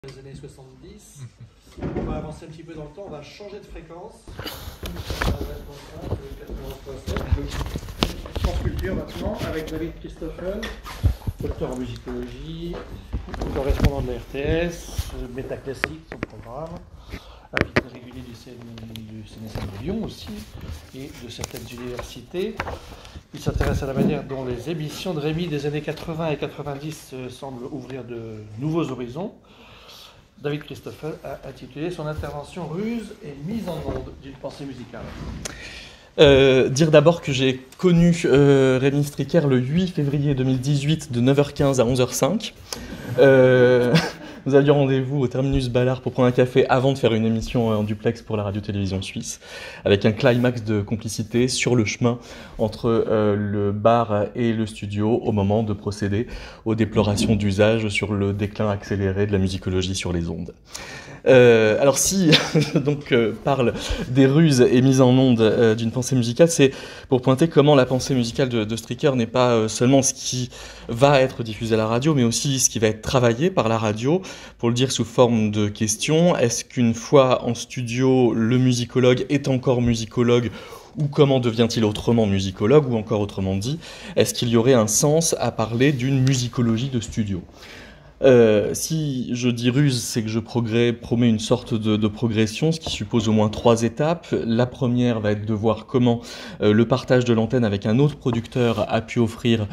Les années 70. On va avancer un petit peu dans le temps, on va changer de fréquence. France Culture maintenant, avec David Christoffel, docteur en musicologie, correspondant de la RTS, métaclassique, son programme, invité régulier du CNSM de Lyon aussi, et de certaines universités. Il s'intéresse à la manière dont les émissions de Rémi des années 80 et 90 semblent ouvrir de nouveaux horizons. David Christoffel a intitulé son intervention Ruse et mise en onde d'une pensée musicale. Dire d'abord que j'ai connu Rémi Stricker le 8 février 2018 de 9h15 à 11h05. Nous avions rendez-vous au terminus Ballard pour prendre un café avant de faire une émission en duplex pour la radio-télévision suisse, avec un climax de complicité sur le chemin entre le bar et le studio au moment de procéder aux déplorations d'usage sur le déclin accéléré de la musicologie sur les ondes. Alors si donc parle des ruses et mises en onde d'une pensée musicale, c'est pour pointer comment la pensée musicale de Stricker n'est pas seulement ce qui va être diffusé à la radio, mais aussi ce qui va être travaillé par la radio. Pour le dire sous forme de question, est-ce qu'une fois en studio, le musicologue est encore musicologue, ou comment devient-il autrement musicologue, ou encore autrement dit, est-ce qu'il y aurait un sens à parler d'une musicologie de studio ? Si je dis ruse, c'est que je promets une sorte de progression, ce qui suppose au moins 3 étapes. La première va être de voir comment le partage de l'antenne avec un autre producteur a pu offrir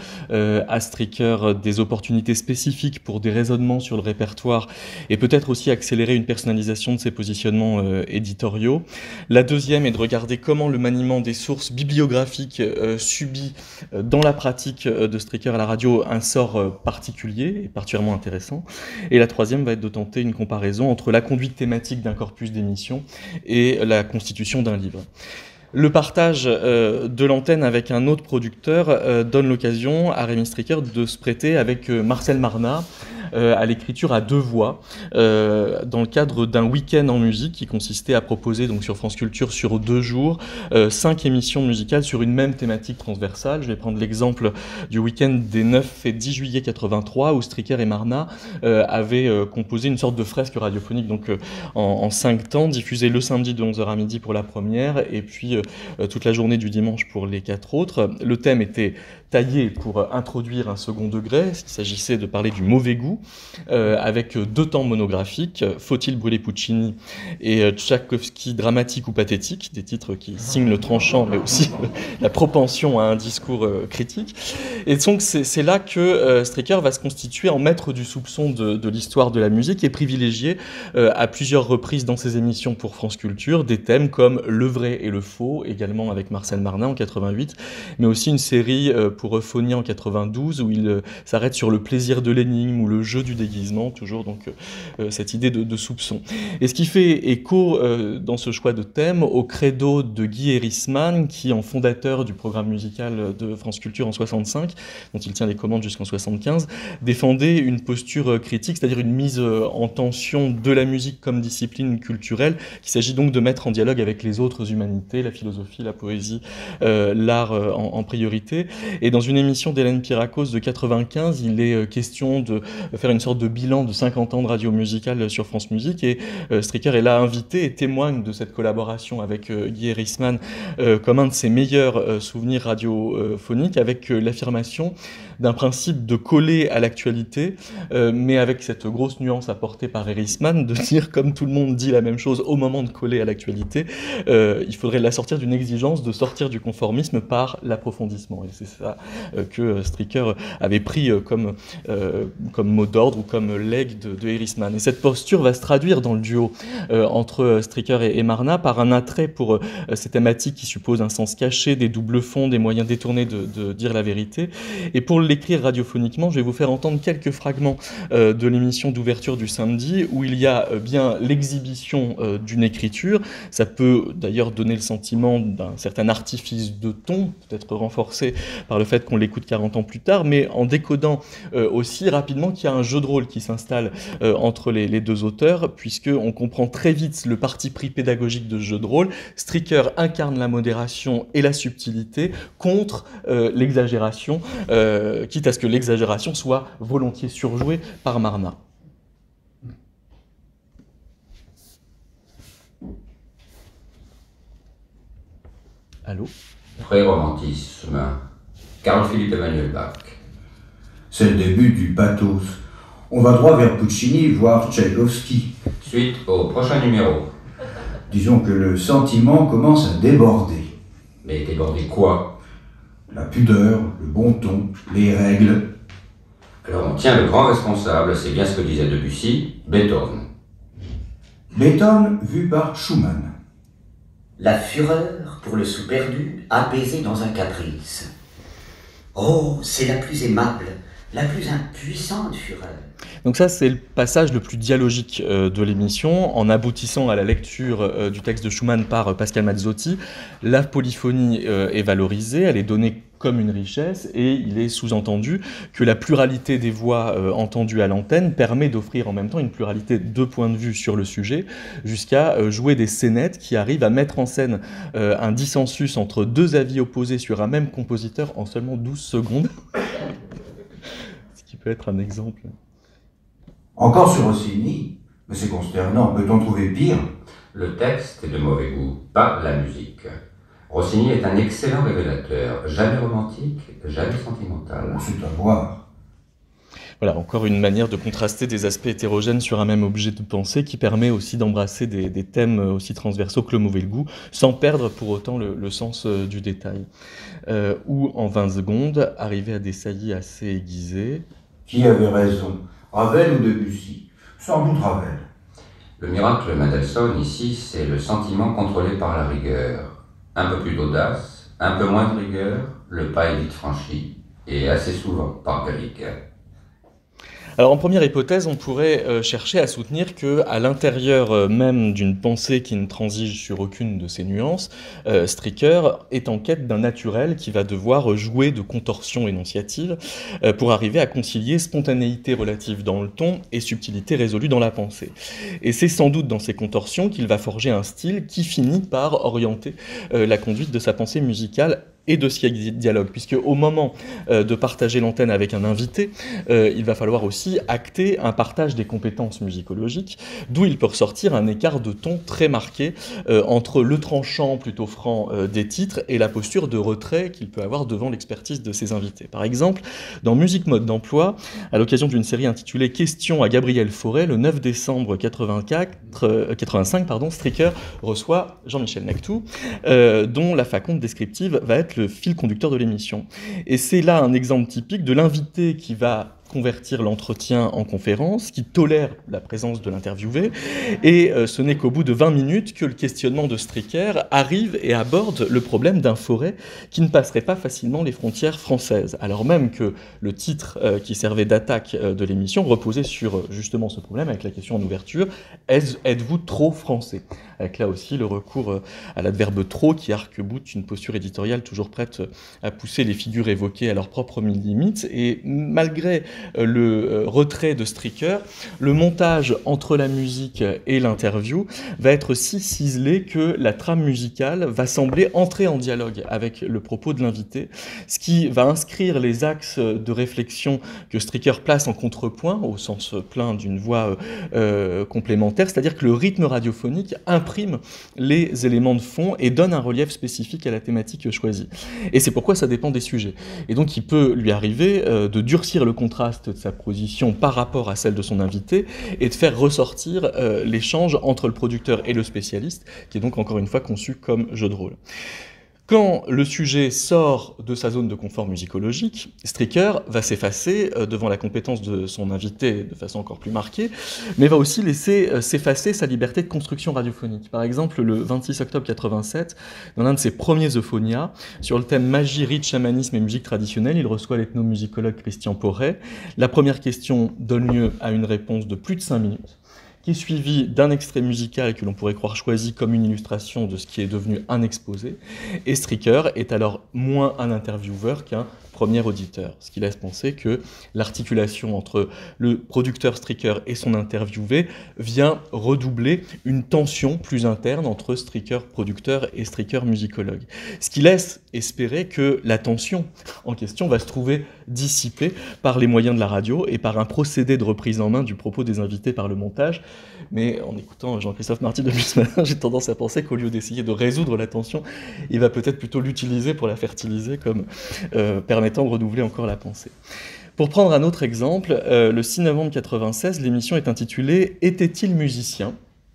à Stricker des opportunités spécifiques pour des raisonnements sur le répertoire et peut-être aussi accélérer une personnalisation de ses positionnements éditoriaux. La deuxième est de regarder comment le maniement des sources bibliographiques subit dans la pratique de Stricker à la radio un sort particulier et particulièrement intéressant. Et la troisième va être de tenter une comparaison entre la conduite thématique d'un corpus d'émissions et la constitution d'un livre. Le partage de l'antenne avec un autre producteur donne l'occasion à Rémi Stricker de se prêter avec Marcel Marnat à l'écriture à 2 voix dans le cadre d'un week-end en musique qui consistait à proposer donc sur France Culture sur 2 jours 5 émissions musicales sur une même thématique transversale. Je vais prendre l'exemple du week-end des 9 et 10 juillet 83 où Stricker et Marnat avaient composé une sorte de fresque radiophonique donc en 5 temps, diffusée le samedi de 11h à midi pour la première et puis toute la journée du dimanche pour les 4 autres. Le thème était taillé pour introduire un second degré, il s'agissait de parler du mauvais goût, avec 2 temps monographiques, Faut-il brûler Puccini et Tchaïkovski dramatique ou pathétique, des titres qui signent le tranchant mais aussi la propension à un discours critique. Et donc c'est là que Stricker va se constituer en maître du soupçon de l'histoire de la musique et privilégier à plusieurs reprises dans ses émissions pour France Culture des thèmes comme le vrai et le faux, également avec Marcel Marnat en 88, mais aussi une série pour Euphonie en 92 où il s'arrête sur le plaisir de l'énigme ou le jeu du déguisement, toujours donc cette idée de soupçon. Et ce qui fait écho dans ce choix de thème au credo de Guy Erisman, qui en fondateur du programme musical de France Culture en 65, dont il tient les commandes jusqu'en 75, défendait une posture critique, c'est-à-dire une mise en tension de la musique comme discipline culturelle, qu'il s'agit donc de mettre en dialogue avec les autres humanités, la philosophie, la poésie, l'art en priorité. Et dans une émission d'Hélène Piracos de 95, il est question de faire une sorte de bilan de 50 ans de radio musicale sur France Musique et Stricker est là invité et témoigne de cette collaboration avec Guy Erisman comme un de ses meilleurs souvenirs radiophoniques avec l'affirmation d'un principe de coller à l'actualité mais avec cette grosse nuance apportée par Erisman de dire comme tout le monde dit la même chose au moment de coller à l'actualité, il faudrait la sortir d'une exigence de sortir du conformisme par l'approfondissement et c'est ça que Stricker avait pris comme mot d'ordre ou comme legs de Erisman. Et cette posture va se traduire dans le duo entre Stricker et Marnat par un attrait pour ces thématiques qui supposent un sens caché, des doubles fonds, des moyens détournés de dire la vérité. Et pour l'écrire radiophoniquement, je vais vous faire entendre quelques fragments de l'émission d'ouverture du samedi où il y a bien l'exhibition d'une écriture. Ça peut d'ailleurs donner le sentiment d'un certain artifice de ton, peut-être renforcé par le fait qu'on l'écoute 40 ans plus tard, mais en décodant aussi rapidement qu'il y a un jeu de rôle qui s'installe entre les 2 auteurs, puisqu'on comprend très vite le parti pris pédagogique de ce jeu de rôle. Stricker incarne la modération et la subtilité contre l'exagération, quitte à ce que l'exagération soit volontiers surjouée par Marnat. Allô? Pré-romantisme. Carl Philipp Emanuel Bach. C'est le début du pathos. On va droit vers Puccini, voire Tchaïkovski. Suite au prochain numéro. Disons que le sentiment commence à déborder. Mais déborder quoi? La pudeur, le bon ton, les règles. Alors on tient le grand responsable, c'est bien ce que disait Debussy, Beethoven. Beethoven vu par Schumann. La fureur pour le sou perdu, apaisée dans un caprice. Oh, c'est la plus aimable, la plus impuissante fureur. Donc ça, c'est le passage le plus dialogique de l'émission, en aboutissant à la lecture du texte de Schumann par Pascal Mazzotti. La polyphonie est valorisée, elle est donnée comme une richesse, et il est sous-entendu que la pluralité des voix entendues à l'antenne permet d'offrir en même temps une pluralité de points de vue sur le sujet, jusqu'à jouer des scénettes qui arrivent à mettre en scène un dissensus entre deux avis opposés sur un même compositeur en seulement 12 secondes. Ce qui peut être un exemple. Encore sur Rossini, mais c'est consternant, peut-on trouver pire? Le texte est de mauvais goût, pas la musique. Rossini est un excellent révélateur, jamais romantique, jamais sentimental. C'est à voir. Voilà, encore une manière de contraster des aspects hétérogènes sur un même objet de pensée qui permet aussi d'embrasser des thèmes aussi transversaux que le mauvais goût, sans perdre pour autant le sens du détail. Ou en 20 secondes, arriver à des saillies assez aiguisées. Qui avait raison, Ravel ou Debussy? Sans doute Ravel. Le miracle Mendelssohn ici, c'est le sentiment contrôlé par la rigueur. Un peu plus d'audace, un peu moins de rigueur, le pas est vite franchi, et assez souvent par Grieg. Alors en première hypothèse, on pourrait chercher à soutenir que, à l'intérieur même d'une pensée qui ne transige sur aucune de ses nuances, Stricker est en quête d'un naturel qui va devoir jouer de contorsions énonciatives pour arriver à concilier spontanéité relative dans le ton et subtilité résolue dans la pensée. Et c'est sans doute dans ces contorsions qu'il va forger un style qui finit par orienter la conduite de sa pensée musicale et de ce dialogue, puisque au moment de partager l'antenne avec un invité, il va falloir aussi acter un partage des compétences musicologiques, d'où il peut ressortir un écart de ton très marqué entre le tranchant plutôt franc des titres et la posture de retrait qu'il peut avoir devant l'expertise de ses invités. Par exemple, dans Musique mode d'emploi, à l'occasion d'une série intitulée Questions à Gabriel Fauré, le 9 décembre 85, Stricker reçoit Jean-Michel Nectou, dont la faconde descriptive va être le fil conducteur de l'émission. Et c'est là un exemple typique de l'invité qui va convertir l'entretien en conférence, qui tolère la présence de l'interviewé, et ce n'est qu'au bout de 20 minutes que le questionnement de Stricker arrive et aborde le problème d'un Fauré qui ne passerait pas facilement les frontières françaises, alors même que le titre qui servait d'attaque de l'émission reposait sur justement ce problème, avec la question en ouverture, êtes-vous trop français? Avec là aussi le recours à l'adverbe trop qui arc-boute une posture éditoriale toujours prête à pousser les figures évoquées à leurs propres limites, et malgré le retrait de Stricker, le montage entre la musique et l'interview va être si ciselé que la trame musicale va sembler entrer en dialogue avec le propos de l'invité, ce qui va inscrire les axes de réflexion que Stricker place en contrepoint, au sens plein d'une voix complémentaire, c'est-à-dire que le rythme radiophonique imprime les éléments de fond et donne un relief spécifique à la thématique choisie. Et c'est pourquoi ça dépend des sujets. Et donc il peut lui arriver de durcir le contraste de sa position par rapport à celle de son invité et de faire ressortir l'échange entre le producteur et le spécialiste, qui est donc encore une fois conçu comme jeu de rôle. Quand le sujet sort de sa zone de confort musicologique, Stricker va s'effacer devant la compétence de son invité de façon encore plus marquée, mais va aussi laisser s'effacer sa liberté de construction radiophonique. Par exemple, le 26 octobre 87, dans l'un de ses premiers Euphonia, sur le thème magie, rite, chamanisme et musique traditionnelle, il reçoit l'ethnomusicologue Christian Porret. La première question donne lieu à une réponse de plus de 5 minutes, qui est suivi d'un extrait musical que l'on pourrait croire choisi comme une illustration de ce qui est devenu un exposé. Et Stricker est alors moins un intervieweur qu'un premier auditeur, ce qui laisse penser que l'articulation entre le producteur Stricker et son interviewé vient redoubler une tension plus interne entre Stricker producteur et Stricker musicologue. Ce qui laisse espérer que la tension en question va se trouver dissipée par les moyens de la radio et par un procédé de reprise en main du propos des invités par le montage. Mais en écoutant Jean-Christophe Marty depuis ce matin, j'ai tendance à penser qu'au lieu d'essayer de résoudre la tension, il va peut-être plutôt l'utiliser pour la fertiliser comme permettant de renouveler encore la pensée. Pour prendre un autre exemple, le 6 novembre 1996, l'émission est intitulée « Était-il musicien ?»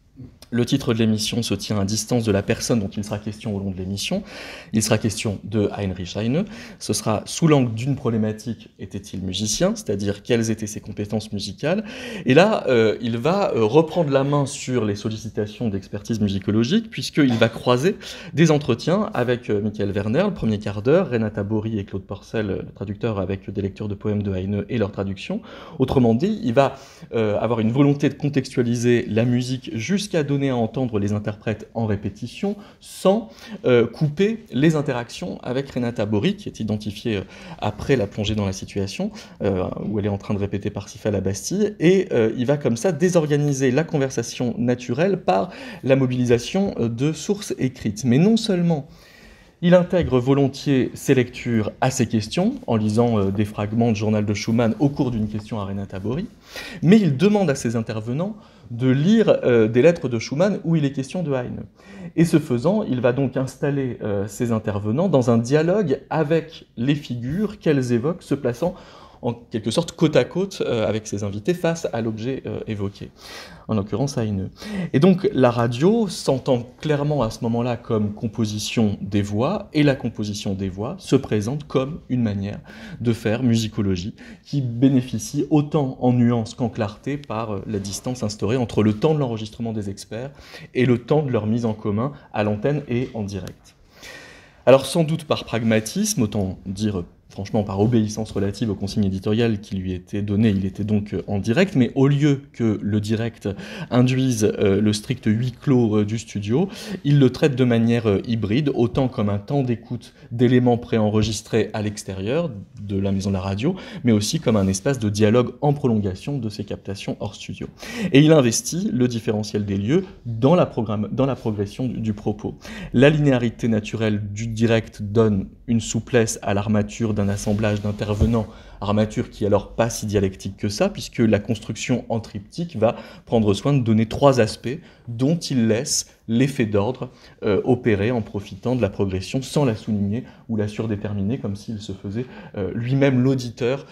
Le titre de l'émission se tient à distance de la personne dont il sera question au long de l'émission. Il sera question de Heinrich Heine. Ce sera sous l'angle d'une problématique, était-il musicien, c'est-à-dire quelles étaient ses compétences musicales. Et là, il va reprendre la main sur les sollicitations d'expertise musicologique, puisqu'il va croiser des entretiens avec Michael Werner, le premier quart d'heure, Renata Bory et Claude Porcel, le traducteur, avec des lectures de poèmes de Heine et leur traduction. Autrement dit, il va avoir une volonté de contextualiser la musique jusqu'à donner à entendre les interprètes en répétition sans couper les interactions avec Renata Bory, qui est identifiée après la plongée dans la situation, où elle est en train de répéter Parsifal à Bastille, et il va comme ça désorganiser la conversation naturelle par la mobilisation de sources écrites. Mais non seulement il intègre volontiers ses lectures à ses questions, en lisant des fragments de journal de Schumann au cours d'une question à Renata Bory, mais il demande à ses intervenants de lire des lettres de Schumann où il est question de Heine. Et ce faisant, il va donc installer ses intervenants dans un dialogue avec les figures qu'elles évoquent, se plaçant en quelque sorte côte à côte avec ses invités face à l'objet évoqué, en l'occurrence Heine. Et donc la radio s'entend clairement à ce moment-là comme composition des voix, et la composition des voix se présente comme une manière de faire musicologie qui bénéficie autant en nuance qu'en clarté par la distance instaurée entre le temps de l'enregistrement des experts et le temps de leur mise en commun à l'antenne et en direct. Alors sans doute par pragmatisme, autant dire franchement par obéissance relative aux consignes éditoriales qui lui étaient données, il était donc en direct, mais au lieu que le direct induise le strict huis clos du studio, il le traite de manière hybride, autant comme un temps d'écoute d'éléments préenregistrés à l'extérieur de la maison de la radio, mais aussi comme un espace de dialogue en prolongation de ces captations hors studio. Et il investit le différentiel des lieux dans la progression du propos. La linéarité naturelle du direct donne une souplesse à l'armature d'un assemblage d'intervenants, armature qui est alors pas si dialectique que ça, puisque la construction en triptyque va prendre soin de donner trois aspects dont il laisse l'effet d'ordre opérer en profitant de la progression sans la souligner ou la surdéterminer, comme s'il se faisait lui-même l'auditeur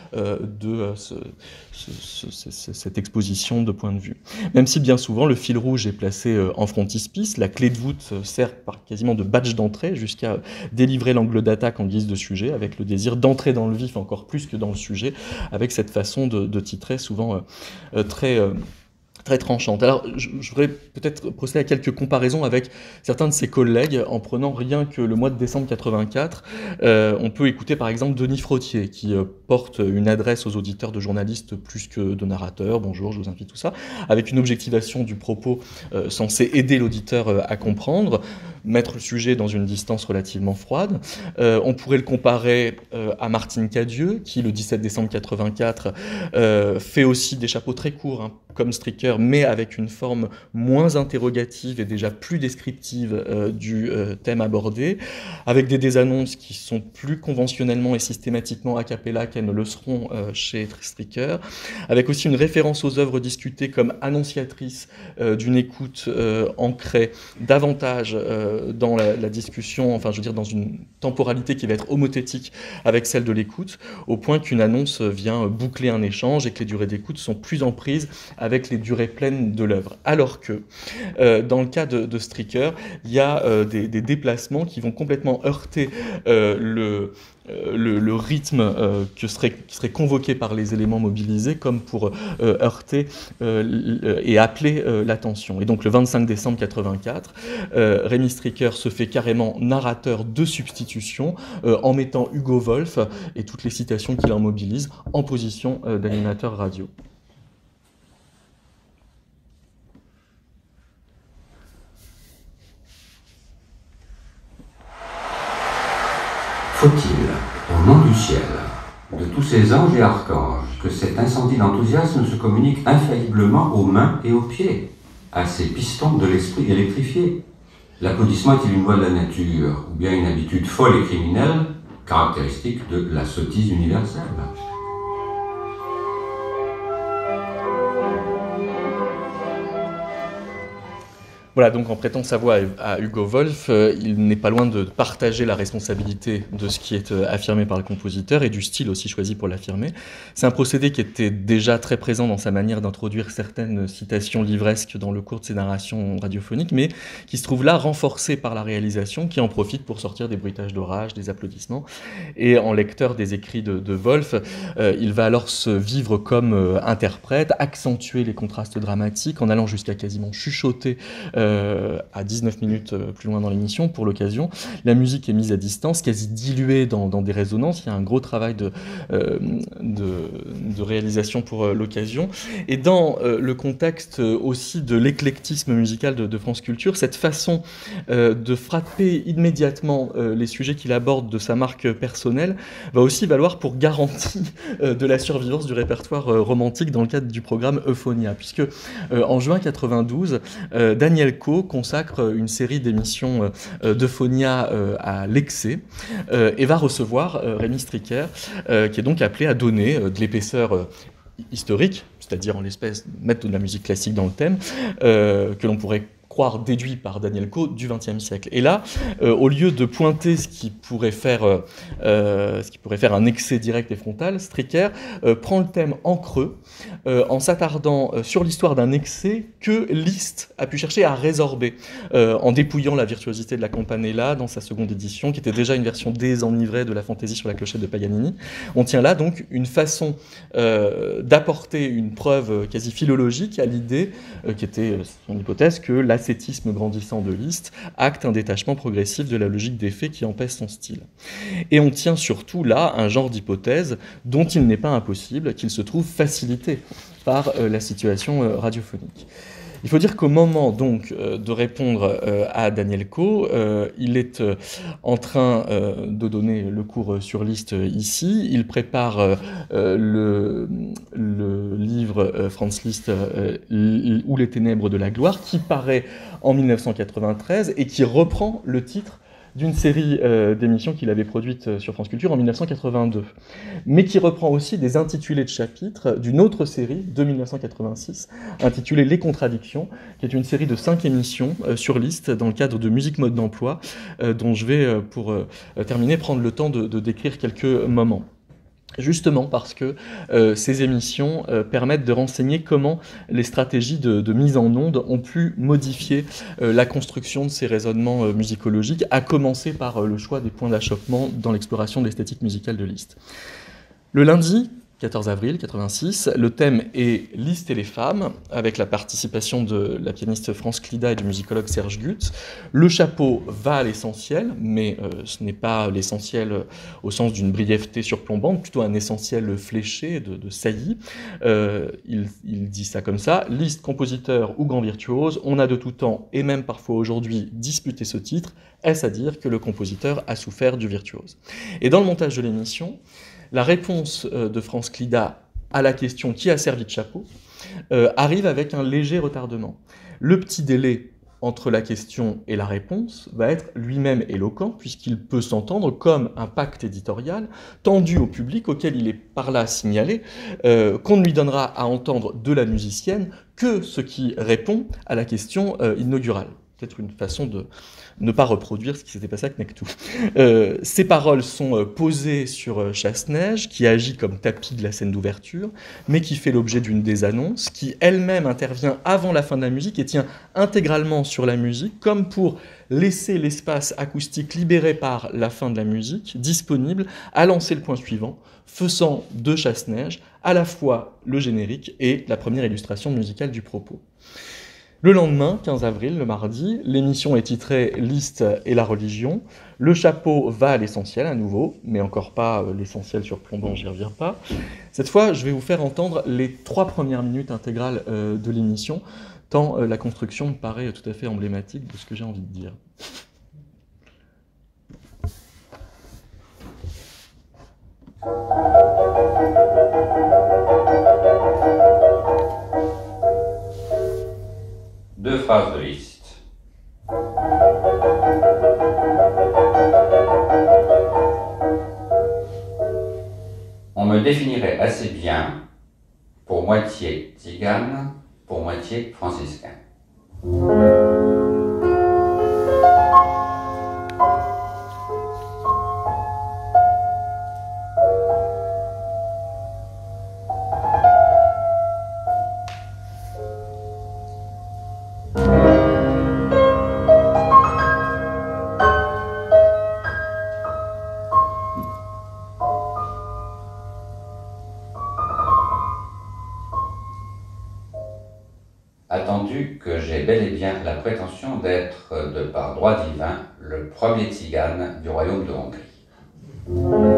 de cette exposition de point de vue. Même si bien souvent le fil rouge est placé en frontispice, la clé de voûte sert par quasiment de badge d'entrée jusqu'à délivrer l'angle d'attaque en guise de sujet, avec le désir d'entrer dans le vif encore plus que dans le sujet, avec cette façon de titrer souvent très tranchante. Alors, je voudrais peut-être procéder à quelques comparaisons avec certains de ses collègues, en prenant rien que le mois de décembre 84. On peut écouter par exemple Denis Frottier, qui porte une adresse aux auditeurs de journalistes plus que de narrateurs, bonjour, je vous invite, tout ça, avec une objectivation du propos censée aider l'auditeur à comprendre, mettre le sujet dans une distance relativement froide. On pourrait le comparer à Martine Cadieux, qui le 17 décembre 84 fait aussi des chapeaux très courts, hein, comme Stricker, mais avec une forme moins interrogative et déjà plus descriptive du thème abordé, avec des désannonces qui sont plus conventionnellement et systématiquement a cappella qu'elles ne le seront chez Stricker, avec aussi une référence aux œuvres discutées comme annonciatrice d'une écoute ancrée davantage dans la discussion, enfin je veux dire dans une temporalité qui va être homothétique avec celle de l'écoute, au point qu'une annonce vient boucler un échange et que les durées d'écoute sont plus en prise avec les durées pleines de l'œuvre. Alors que dans le cas de Stricker, il y a des déplacements qui vont complètement heurter le rythme qui serait convoqué par les éléments mobilisés, comme pour heurter et appeler l'attention. Et donc le 25 décembre 84, Rémi Stricker se fait carrément narrateur de substitution en mettant Hugo Wolf et toutes les citations qu'il en mobilise en position d'animateur radio. Faut-il, au nom du ciel, de tous ces anges et archanges, que cet incendie d'enthousiasme se communique infailliblement aux mains et aux pieds, à ces pistons de l'esprit électrifiés. L'applaudissement est-il une loi de la nature, ou bien une habitude folle et criminelle, caractéristique de la sottise universelle? Voilà, donc en prêtant sa voix à Hugo Wolf, il n'est pas loin de partager la responsabilité de ce qui est affirmé par le compositeur et du style aussi choisi pour l'affirmer. C'est un procédé qui était déjà très présent dans sa manière d'introduire certaines citations livresques dans le cours de ses narrations radiophoniques, mais qui se trouve là renforcé par la réalisation, qui en profite pour sortir des bruitages d'orage, des applaudissements. Et en lecteur des écrits de Wolf, il va alors se vivre comme interprète, accentuer les contrastes dramatiques en allant jusqu'à quasiment chuchoter à 19 minutes plus loin dans l'émission pour l'occasion. La musique est mise à distance, quasi diluée dans des résonances. Il y a un gros travail de réalisation pour l'occasion. Et dans le contexte aussi de l'éclectisme musical de France Culture, cette façon de frapper immédiatement les sujets qu'il aborde de sa marque personnelle va aussi valoir pour garantie de la survivance du répertoire romantique dans le cadre du programme Euphonia, puisque en juin 92, Daniel Coe consacre une série d'émissions d'Euphonia à l'excès et va recevoir Rémy Stricker, qui est donc appelé à donner de l'épaisseur historique, c'est-à-dire en l'espèce mettre de la musique classique dans le thème, que l'on pourrait croire déduit par Daniel Coe du XXe siècle. Et là, au lieu de pointer ce qui pourrait faire un excès direct et frontal, Stricker prend le thème en creux, en s'attardant sur l'histoire d'un excès que Liszt a pu chercher à résorber, en dépouillant la virtuosité de la Campanella dans sa seconde édition, qui était déjà une version désenivrée de la fantaisie sur la clochette de Paganini. On tient là donc une façon d'apporter une preuve quasi philologique à l'idée, qui était son hypothèse, que l'ascétisme grandissant de Liszt acte un détachement progressif de la logique des faits qui empêche son style. Et on tient surtout là un genre d'hypothèse dont il n'est pas impossible qu'il se trouve facilité par la situation radiophonique. Il faut dire qu'au moment donc de répondre à Daniel Coe, il est en train de donner le cours sur Liszt ici. Il prépare le livre Franz Liszt ou les ténèbres de la gloire, qui paraît en 1993 et qui reprend le titre d'une série d'émissions qu'il avait produites sur France Culture en 1982, mais qui reprend aussi des intitulés de chapitres d'une autre série de 1986, intitulée Les Contradictions, qui est une série de 5 émissions sur Liszt dans le cadre de Musique Mode d'Emploi, dont je vais, pour terminer, prendre le temps de décrire quelques moments. Justement parce que ces émissions permettent de renseigner comment les stratégies de mise en onde ont pu modifier la construction de ces raisonnements musicologiques, à commencer par le choix des points d'achoppement dans l'exploration de l'esthétique musicale de Liszt. Le lundi 14 avril 86, le thème est Liszt et les femmes, avec la participation de la pianiste France Clida et du musicologue Serge Gutz. Le chapeau va à l'essentiel, mais ce n'est pas l'essentiel au sens d'une brièveté surplombante, plutôt un essentiel fléché de saillie. Il dit ça comme ça: Liszt, compositeur ou grand virtuose, on a de tout temps, et même parfois aujourd'hui, disputé ce titre. Est-ce à dire que le compositeur a souffert du virtuose? Et dans le montage de l'émission, la réponse de France Clida à la question « Qui a servi de chapeau ?» arrive avec un léger retardement. Le petit délai entre la question et la réponse va être lui-même éloquent, puisqu'il peut s'entendre comme un pacte éditorial tendu au public, auquel il est par là signalé qu'on ne lui donnera à entendre de la musicienne que ce qui répond à la question inaugurale. Peut-être une façon de ne pas reproduire ce qui s'était passé avec Nectou. Ces paroles sont posées sur Chasse-Neige, qui agit comme tapis de la scène d'ouverture, mais qui fait l'objet d'une des annonces, qui elle-même intervient avant la fin de la musique et tient intégralement sur la musique, comme pour laisser l'espace acoustique libéré par la fin de la musique disponible à lancer le point suivant, faisant de Chasse-Neige à la fois le générique et la première illustration musicale du propos. Le lendemain, 15 avril, le mardi, l'émission est titrée « Liszt et la religion ». Le chapeau va à l'essentiel à nouveau, mais encore pas l'essentiel surplombant, j'y reviens pas. Cette fois, je vais vous faire entendre les 3 premières minutes intégrales de l'émission, tant la construction me paraît tout à fait emblématique de ce que j'ai envie de dire. 2 phrases de Liszt. On me définirait assez bien pour moitié tzigane, pour moitié franciscain. Attendu que j'ai bel et bien la prétention d'être, de par droit divin, le premier tzigane du royaume de Hongrie.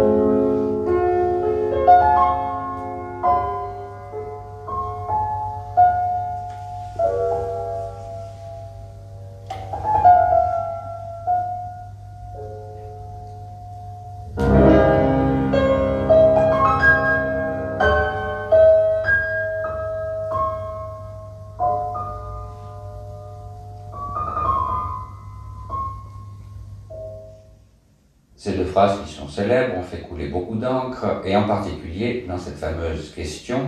Ces 2 phrases qui sont célèbres ont fait couler beaucoup d'encre, et en particulier dans cette fameuse question,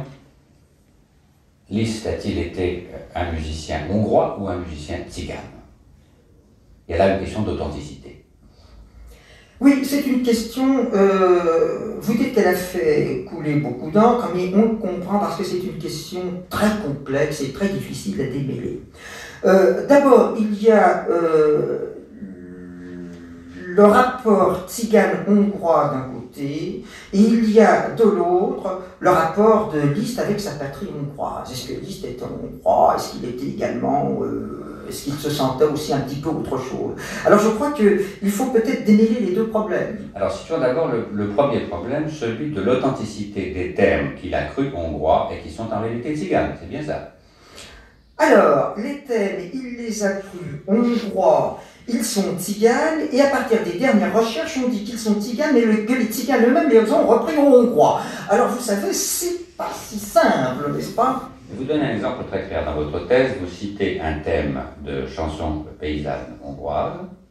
Liszt a-t-il été un musicien hongrois ou un musicien tzigane? Il y a là une question d'authenticité. Oui, c'est une question, vous dites qu'elle a fait couler beaucoup d'encre, mais on le comprend parce que c'est une question très complexe et très difficile à démêler. D'abord, il y a le rapport tzigane-hongrois d'un côté, et il y a de l'autre le rapport de Liszt avec sa patrie hongroise. Est-ce que Liszt était hongrois? Est-ce qu'il était également... est-ce qu'il se sentait aussi un petit peu autre chose? Alors je crois qu'il faut peut-être démêler les 2 problèmes. Alors situons d'abord le premier problème, celui de l'authenticité des thèmes qu'il a cru hongrois et qui sont en réalité tziganes, c'est bien ça? Alors, les thèmes, il les a crus hongrois, ils sont tziganes, et à partir des dernières recherches, on dit qu'ils sont tziganes, mais que les tziganes eux-mêmes les ont repris en hongrois. Alors vous savez, c'est pas si simple, n'est-ce pas? Je vous donne un exemple très clair dans votre thèse. Vous citez un thème de chanson paysanne hongroise.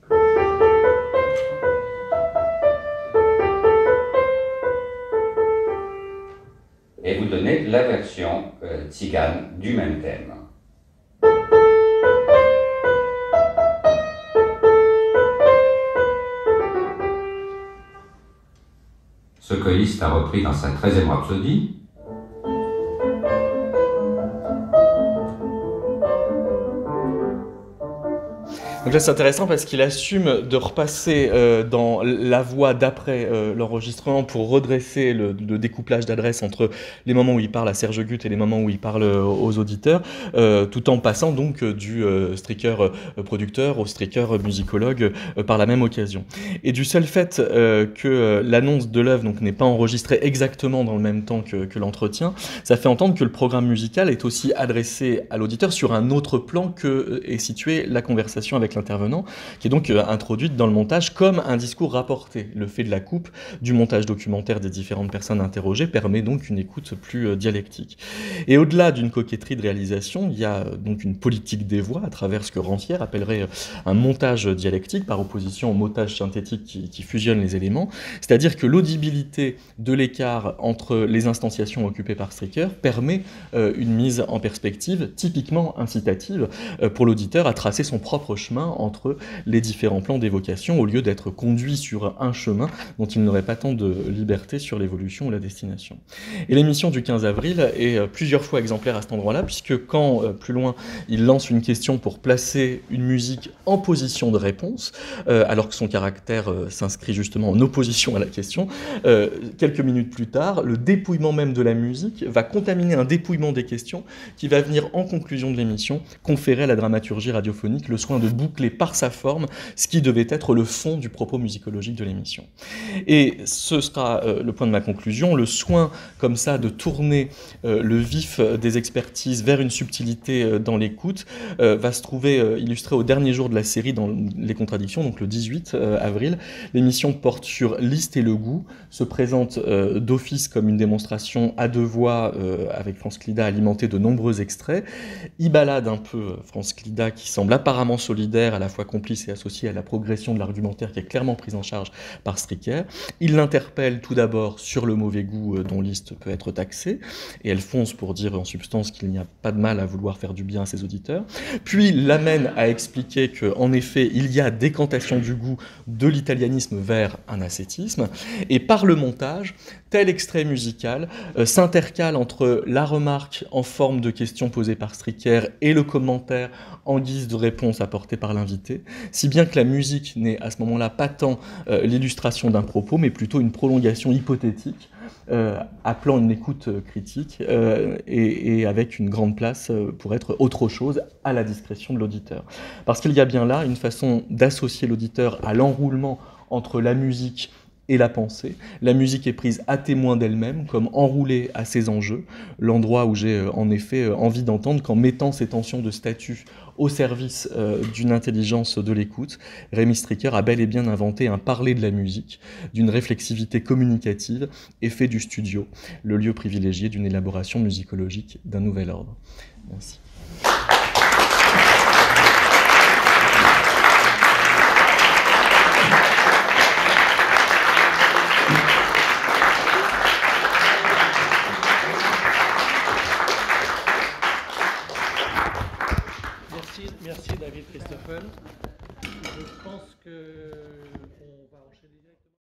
Et vous donnez la version tzigane du même thème. Ce que Liszt a repris dans sa 13e rhapsodie. Donc là c'est intéressant parce qu'il assume de repasser dans la voix d'après l'enregistrement pour redresser le découplage d'adresse entre les moments où il parle à Serge Gut et les moments où il parle aux auditeurs, tout en passant donc du striker producteur au striker musicologue par la même occasion. Et du seul fait que l'annonce de l'œuvre n'est pas enregistrée exactement dans le même temps que l'entretien, ça fait entendre que le programme musical est aussi adressé à l'auditeur sur un autre plan que est située la conversation avec l'intervenant, qui est donc introduite dans le montage comme un discours rapporté. Le fait de la coupe, du montage documentaire des différentes personnes interrogées permet donc une écoute plus dialectique. Et au-delà d'une coquetterie de réalisation, il y a donc une politique des voix à travers ce que Rancière appellerait un montage dialectique par opposition au montage synthétique qui fusionne les éléments, c'est-à-dire que l'audibilité de l'écart entre les instanciations occupées par Stricker permet une mise en perspective typiquement incitative pour l'auditeur à tracer son propre chemin entre les différents plans d'évocation au lieu d'être conduit sur un chemin dont il n'aurait pas tant de liberté sur l'évolution ou la destination. Et l'émission du 15 avril est plusieurs fois exemplaire à cet endroit-là, puisque quand, plus loin, il lance une question pour placer une musique en position de réponse, alors que son caractère s'inscrit justement en opposition à la question, quelques minutes plus tard, le dépouillement même de la musique va contaminer un dépouillement des questions qui va venir en conclusion de l'émission conférer à la dramaturgie radiophonique le soin de boucler boucler par sa forme ce qui devait être le fond du propos musicologique de l'émission. Et ce sera le point de ma conclusion, le soin comme ça de tourner le vif des expertises vers une subtilité dans l'écoute va se trouver illustré au dernier jour de la série dans Les Contradictions, donc le 18 avril. L'émission porte sur Liszt et le goût, se présente d'office comme une démonstration à deux voix avec Franz Clida alimentée de nombreux extraits, y balade un peu Franz Clida qui semble apparemment solidaire, à la fois complice et associé à la progression de l'argumentaire qui est clairement prise en charge par Stricker. Il l'interpelle tout d'abord sur le mauvais goût dont Liszt peut être taxé, et elle fonce pour dire en substance qu'il n'y a pas de mal à vouloir faire du bien à ses auditeurs, puis l'amène à expliquer qu'en effet il y a décantation du goût de l'italianisme vers un ascétisme, et par le montage, tel extrait musical s'intercale entre la remarque en forme de question posée par Stricker et le commentaire en guise de réponse apportée par l'invité, si bien que la musique n'est à ce moment-là pas tant l'illustration d'un propos, mais plutôt une prolongation hypothétique, appelant une écoute critique et avec une grande place pour être autre chose à la discrétion de l'auditeur. Parce qu'il y a bien là une façon d'associer l'auditeur à l'enroulement entre la musique et la pensée. La musique est prise à témoin d'elle-même, comme enroulée à ses enjeux, l'endroit où j'ai en effet envie d'entendre qu'en mettant ces tensions de statut au service d'une intelligence de l'écoute, Rémy Stricker a bel et bien inventé un parler de la musique, d'une réflexivité communicative, et fait du studio le lieu privilégié d'une élaboration musicologique d'un nouvel ordre. Merci. Merci David Christoffel. Je pense que